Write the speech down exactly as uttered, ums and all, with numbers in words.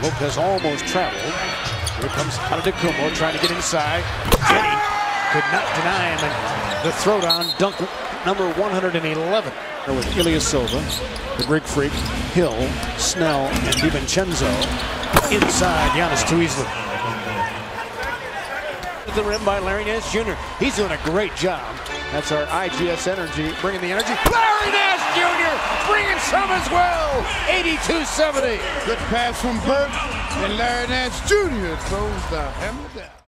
Lopez almost traveled. Here comes Antetokounmpo trying to get inside. Jenny could not deny him, and the throwdown dunk number one hundred eleven. With Ilyasova, the Greek Freak, Hill, Snell, and DiVincenzo. Inside, Giannis too easily. The rim by Larry Nance Junior He's doing a great job. That's our I G S energy, bringing the energy. Larry Nance Junior bringing some as well. eighty-two seventy. Good pass from Burke, and Larry Nance Junior throws the hammer down.